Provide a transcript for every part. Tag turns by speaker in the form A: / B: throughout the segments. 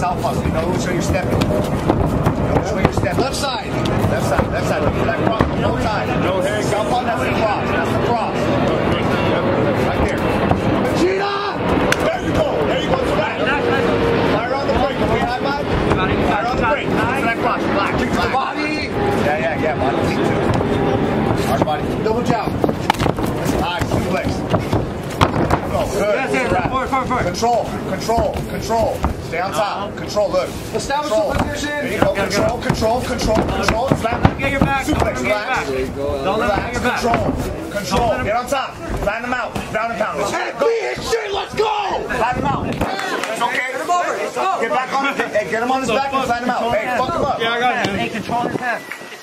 A: southpaw, so you know which way you're stepping. You know which way you're stepping.
B: Left side.
A: Left side, left side. Look for that cross. No time. No head. Southpaw, that's the cross. That's the cross. Right there.
B: Gina!
A: There you go. There you go. To that. Fire on the brake. Okay, high five. Fire on the brake. Look for that cross. Black.
B: Kick to the body.
A: Yeah. Body lead too. Hard body.
B: Double jump.
A: Nice. Two legs. Go. Good. Control. Stay on top. Control. Look.
B: Establish the position.
A: There you go. Control. Flatten.
C: Get your back.
A: Suplex. Relax.
C: Don't let him get your back.
A: Control. Get on top. Flatten them out. Ground and pound.
B: Let's go!
A: Flatten them out. It's okay. Get him over. Get back on his Hey, get him on his back and flatten him out. Hey, fuck him up.
C: Yeah, I got it.
D: Hey, control his head.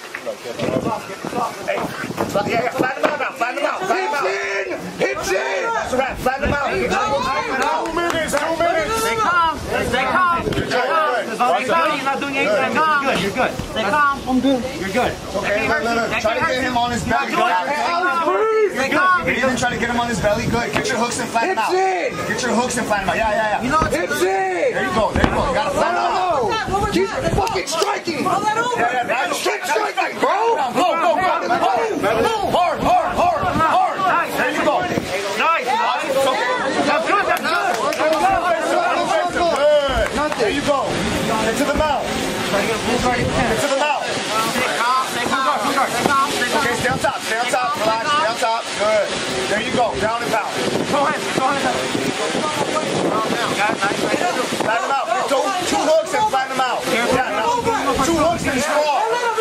A: Hey, yeah, flatten him out.
B: Hits in!
A: That's a wrap. Flatten him out. 2 minutes.
D: Stay calm. Stay calm. As long as you're calm, you're not doing anything. You're good. Stay calm. I'm good. You're good.
A: Okay, look. Try to get him on his belly.
D: Stay calm.
A: Even try to get him on his belly. Good. Get your hooks and flatten him out. Get your hooks and flatten him out. Yeah.
D: You know what's
B: Hits in!
A: There you go. You gotta flatten him out.
B: Keep fucking striking!
A: Yeah.
B: Keep striking, bro!
A: Go. Hard. There you go.
D: nice. That's good.
A: There you go. Into the mouth. Into the mouth.
D: Stay calm.
A: Okay, stay on top. Relax. Stay on top. Good. There you go. Down and pound.
D: Go ahead.
A: Flatten him out. Two hooks and flatten him out. Yeah, now. 2 hooks and straw.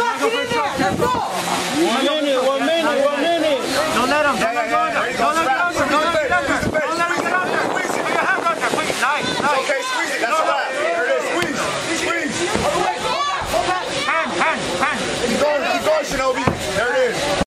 C: 1 minute.
D: Don't let him.
A: There you go.
D: Don't let him get under. Put your hands under, please. Nice.
A: Okay, squeeze it. That's a wrap. There it is. Squeeze.
D: Hand.
A: Keep going, Shinobi.